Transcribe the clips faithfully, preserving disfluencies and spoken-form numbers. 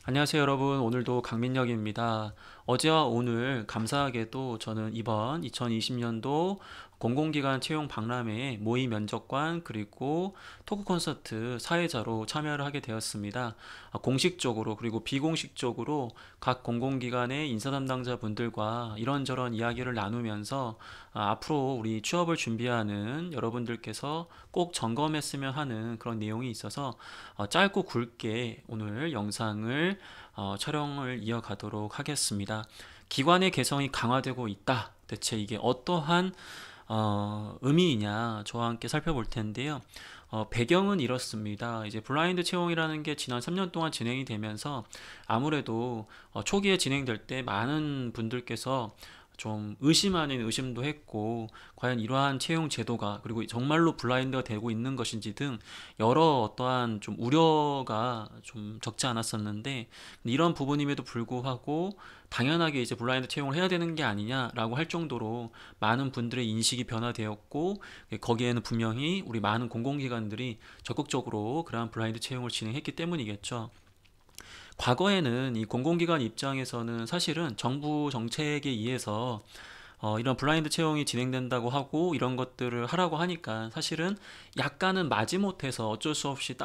안녕하세요 여러분. 오늘도 강민혁입니다. 어제와 오늘 감사하게도 저는 이번 이천이십 년도 공공기관 채용 박람회에 모의 면접관 그리고 토크 콘서트 사회자로 참여를 하게 되었습니다. 아, 공식적으로 그리고 비공식적으로 각 공공기관의 인사 담당자 분들과 이런저런 이야기를 나누면서 아, 앞으로 우리 취업을 준비하는 여러분들께서 꼭 점검했으면 하는 그런 내용이 있어서 어, 짧고 굵게 오늘 영상을 어, 촬영을 이어가도록 하겠습니다. 기관의 개성이 강화되고 있다. 대체 이게 어떠한 어, 의미이냐 저와 함께 살펴볼 텐데요. 어, 배경은 이렇습니다. 이제 블라인드 채용이라는 게 지난 삼 년 동안 진행이 되면서 아무래도 어, 초기에 진행될 때 많은 분들께서 좀 의심 아닌 의심도 했고 과연 이러한 채용 제도가 그리고 정말로 블라인드가 되고 있는 것인지 등 여러 어떠한 좀 우려가 좀 적지 않았었는데 이런 부분임에도 불구하고 당연하게 이제 블라인드 채용을 해야 되는 게 아니냐라고 할 정도로 많은 분들의 인식이 변화되었고 거기에는 분명히 우리 많은 공공기관들이 적극적으로 그러한 블라인드 채용을 진행했기 때문이겠죠. 과거에는 이 공공기관 입장에서는 사실은 정부 정책에 의해서 어, 이런 블라인드 채용이 진행된다고 하고 이런 것들을 하라고 하니까 사실은 약간은 마지못해서 어쩔 수 없이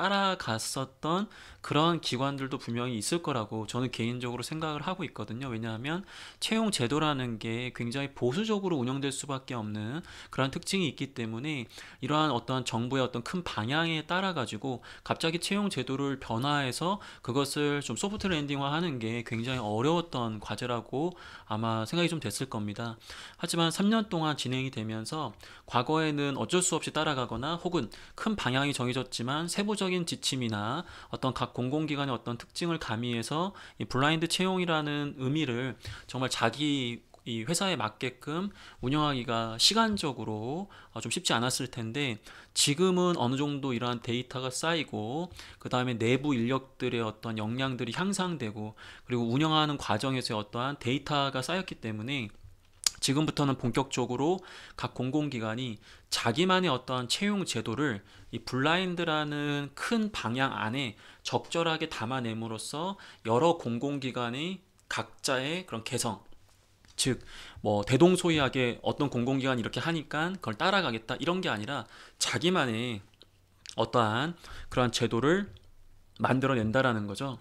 따라갔었던 그런 기관들도 분명히 있을 거라고 저는 개인적으로 생각을 하고 있거든요. 왜냐하면 채용 제도라는 게 굉장히 보수적으로 운영될 수밖에 없는 그런 특징이 있기 때문에 이러한 어떠한 정부의 어떤 큰 방향에 따라 가지고 갑자기 채용 제도를 변화해서 그것을 좀 소프트 랜딩화하는 게 굉장히 어려웠던 과제라고 아마 생각이 좀 됐을 겁니다. 하지만 삼 년 동안 진행이 되면서 과거에는 어쩔 수 없이 따라가거나 혹은 큰 방향이 정해졌지만 세부적인 지침이나 어떤 각 공공기관의 어떤 특징을 가미해서 이 블라인드 채용이라는 의미를 정말 자기 이 회사에 맞게끔 운영하기가 시간적으로 어, 좀 쉽지 않았을 텐데 지금은 어느 정도 이러한 데이터가 쌓이고 그 다음에 내부 인력들의 어떤 역량들이 향상되고 그리고 운영하는 과정에서의 어떠한 데이터가 쌓였기 때문에 지금부터는 본격적으로 각 공공기관이 자기만의 어떠한 채용 제도를 이 블라인드라는 큰 방향 안에 적절하게 담아냄으로써 여러 공공기관의 각자의 그런 개성, 즉, 뭐, 대동소이하게 어떤 공공기관이 이렇게 하니까 그걸 따라가겠다, 이런 게 아니라 자기만의 어떠한 그러한 제도를 만들어낸다라는 거죠.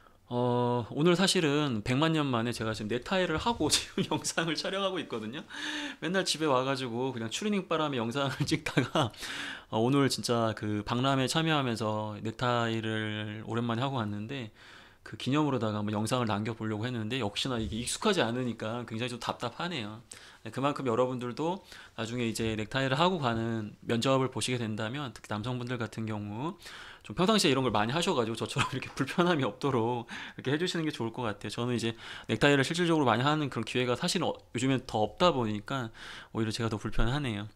어, 오늘 사실은 백만 년 만에 제가 지금 넥타이를 하고 지금 영상을 촬영하고 있거든요. 맨날 집에 와가지고 그냥 추리닝 바람에 영상을 찍다가 어, 오늘 진짜 그 박람회 참여하면서 넥타이를 오랜만에 하고 왔는데 그 기념으로다가 한번 영상을 남겨보려고 했는데 역시나 이게 익숙하지 않으니까 굉장히 좀 답답하네요. 네, 그만큼 여러분들도 나중에 이제 넥타이를 하고 가는 면접을 보시게 된다면 특히 남성분들 같은 경우 좀 평상시에 이런 걸 많이 하셔가지고 저처럼 이렇게 불편함이 없도록 이렇게 해주시는 게 좋을 것 같아요. 저는 이제 넥타이를 실질적으로 많이 하는 그런 기회가 사실 은 요즘엔 더 없다 보니까 오히려 제가 더 불편하네요.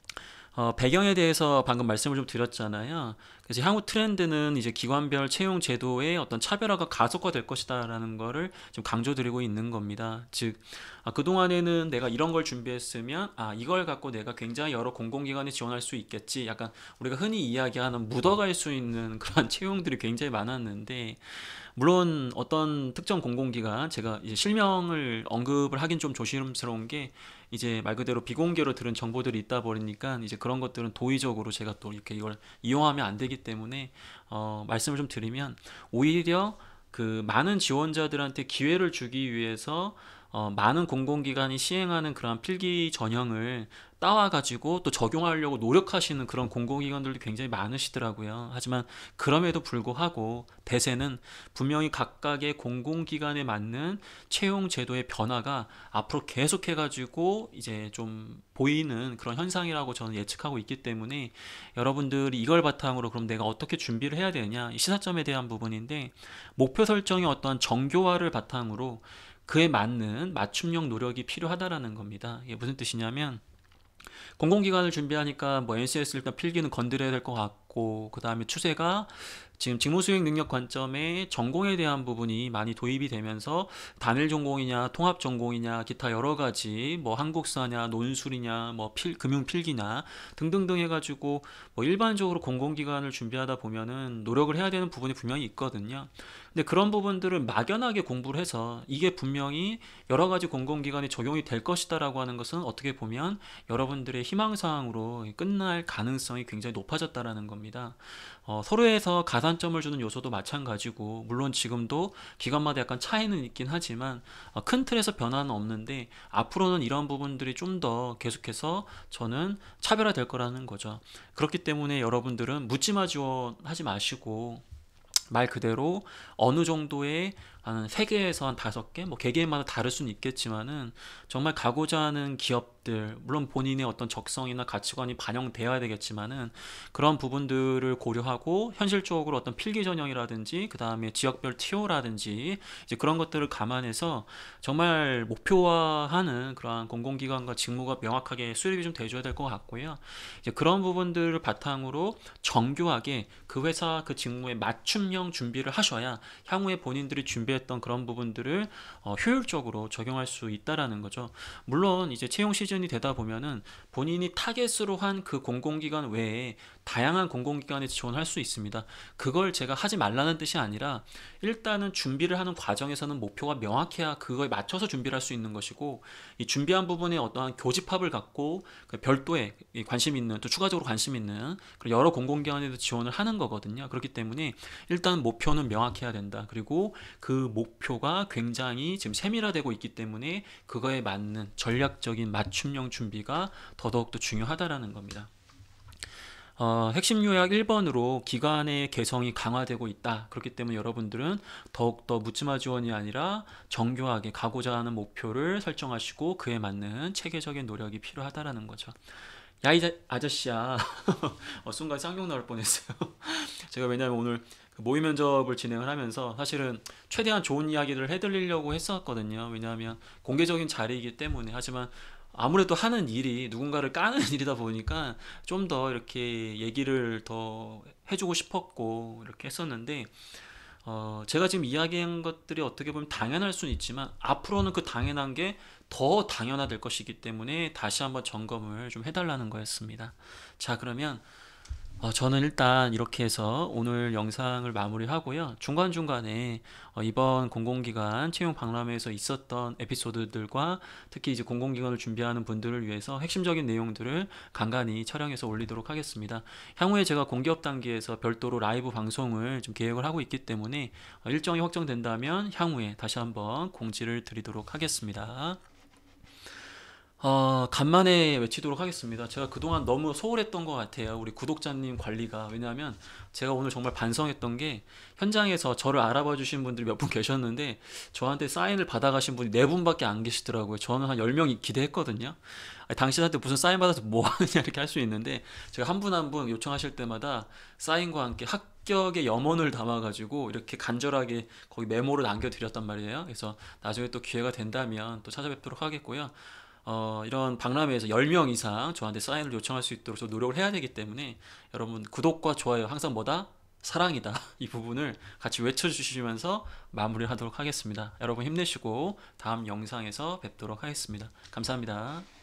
어, 배경에 대해서 방금 말씀을 좀 드렸잖아요. 그래서 향후 트렌드는 이제 기관별 채용 제도의 어떤 차별화가 가속화될 것이다라는 거를 좀 강조드리고 있는 겁니다. 즉, 아, 그동안에는 내가 이런 걸 준비했으면, 아, 이걸 갖고 내가 굉장히 여러 공공기관에 지원할 수 있겠지. 약간 우리가 흔히 이야기하는 묻어갈 수 있는 그런 채용들이 굉장히 많았는데, 물론 어떤 특정 공공기관 제가 이제 실명을 언급을 하긴 좀 조심스러운 게 이제 말 그대로 비공개로 들은 정보들이 있다 보니까 이제 그런 것들은 도의적으로 제가 또 이렇게 이걸 이용하면 안 되기 때문에 어, 말씀을 좀 드리면 오히려 그 많은 지원자들한테 기회를 주기 위해서 어, 많은 공공기관이 시행하는 그런 필기 전형을 따와가지고 또 적용하려고 노력하시는 그런 공공기관들도 굉장히 많으시더라고요. 하지만 그럼에도 불구하고 대세는 분명히 각각의 공공기관에 맞는 채용 제도의 변화가 앞으로 계속해가지고 이제 좀 보이는 그런 현상이라고 저는 예측하고 있기 때문에 여러분들이 이걸 바탕으로 그럼 내가 어떻게 준비를 해야 되느냐 이 시사점에 대한 부분인데 목표 설정의 어떠한 정교화를 바탕으로 그에 맞는 맞춤형 노력이 필요하다라는 겁니다. 이게 무슨 뜻이냐면 공공기관을 준비하니까 뭐 엔씨에스 일단 필기는 건드려야 될 것 같고 같고, 그 다음에 추세가 지금 직무 수행 능력 관점에 전공에 대한 부분이 많이 도입이 되면서 단일 전공이냐 통합 전공이냐 기타 여러 가지 뭐 한국사냐 논술이냐 뭐 필, 금융 필기나 등등등 해가지고 뭐 일반적으로 공공기관을 준비하다 보면은 노력을 해야 되는 부분이 분명히 있거든요. 근데 그런 부분들을 막연하게 공부를 해서 이게 분명히 여러 가지 공공기관에 적용이 될 것이다라고 하는 것은 어떻게 보면 여러분들의 희망사항으로 끝날 가능성이 굉장히 높아졌다라는 겁니다. 어, 서로에서 가산점을 주는 요소도 마찬가지고, 물론 지금도 기관마다 약간 차이는 있긴 하지만 어, 큰 틀에서 변화는 없는데 앞으로는 이런 부분들이 좀 더 계속해서 저는 차별화될 거라는 거죠. 그렇기 때문에 여러분들은 묻지마 지원하지 마시고, 말 그대로 어느 정도의 한 세 개에서 한 다섯 개, 뭐 개개인마다 다를 수는 있겠지만은 정말 가고자 하는 기업들, 물론 본인의 어떤 적성이나 가치관이 반영되어야 되겠지만은 그런 부분들을 고려하고 현실적으로 어떤 필기 전형이라든지 그 다음에 지역별 티오라든지 이제 그런 것들을 감안해서 정말 목표화하는 그러한 공공기관과 직무가 명확하게 수립이 좀 돼줘야 될 것 같고요. 이제 그런 부분들을 바탕으로 정교하게 그 회사 그 직무에 맞춤형 준비를 하셔야 향후에 본인들이 준비했던 그런 부분들을 어, 효율적으로 적용할 수 있다라는 거죠. 물론 이제 채용 시즌이 되다 보면은 본인이 타겟으로 한 그 공공기관 외에 다양한 공공기관에 지원할 수 있습니다. 그걸 제가 하지 말라는 뜻이 아니라 일단은 준비를 하는 과정에서는 목표가 명확해야 그거에 맞춰서 준비를 할 수 있는 것이고, 이 준비한 부분에 어떠한 교집합을 갖고 그 별도의 관심 있는, 또 추가적으로 관심 있는 그런 여러 공공기관에도 지원을 하는 거거든요. 그렇기 때문에 일단 목표는 명확해야 된다. 그리고 그 목표가 굉장히 지금 세밀화되고 있기 때문에 그거에 맞는 전략적인 맞춤형 준비가 더더욱 더 중요하다라는 겁니다. 어, 핵심 요약 일 번으로 기관의 개성이 강화되고 있다. 그렇기 때문에 여러분들은 더욱더 묻지마 지원이 아니라 정교하게 가고자 하는 목표를 설정하시고 그에 맞는 체계적인 노력이 필요하다라는 거죠. 야, 이 아저씨야. 어, 순간 쌍욕 나올 뻔했어요. 제가 왜냐면 오늘 그 모의 면접을 진행을 하면서 사실은 최대한 좋은 이야기를 해드리려고 했었거든요. 왜냐하면 공개적인 자리이기 때문에. 하지만 아무래도 하는 일이 누군가를 까는 일이다 보니까 좀 더 이렇게 얘기를 더 해주고 싶었고 이렇게 했었는데, 어, 제가 지금 이야기한 것들이 어떻게 보면 당연할 수는 있지만 앞으로는 그 당연한 게 더 당연화될 것이기 때문에 다시 한번 점검을 좀 해달라는 거였습니다. 자, 그러면 어, 저는 일단 이렇게 해서 오늘 영상을 마무리하고요. 중간중간에 어, 이번 공공기관 채용 박람회에서 있었던 에피소드들과 특히 이제 공공기관을 준비하는 분들을 위해서 핵심적인 내용들을 간간히 촬영해서 올리도록 하겠습니다. 향후에 제가 공기업 단계에서 별도로 라이브 방송을 좀 계획을 하고 있기 때문에 어, 일정이 확정된다면 향후에 다시 한번 공지를 드리도록 하겠습니다. 어, 간만에 외치도록 하겠습니다. 제가 그동안 너무 소홀했던 것 같아요. 우리 구독자님 관리가. 왜냐하면 제가 오늘 정말 반성했던 게 현장에서 저를 알아봐 주신 분들이 몇 분 계셨는데 저한테 사인을 받아가신 분이 네 분밖에 안 계시더라고요. 저는 한 열 명이 기대했거든요. 아니, 당신한테 무슨 사인 받아서 뭐 하느냐 이렇게 할 수 있는데 제가 한 분 한 분 요청하실 때마다 사인과 함께 합격의 염원을 담아가지고 이렇게 간절하게 거기 메모를 남겨드렸단 말이에요. 그래서 나중에 또 기회가 된다면 또 찾아뵙도록 하겠고요. 어, 이런 박람회에서 열 명 이상 저한테 사인을 요청할 수 있도록 저 노력을 해야 되기 때문에 여러분 구독과 좋아요 항상 뭐다? 사랑이다. 이 부분을 같이 외쳐주시면서 마무리하도록 하겠습니다. 여러분 힘내시고 다음 영상에서 뵙도록 하겠습니다. 감사합니다.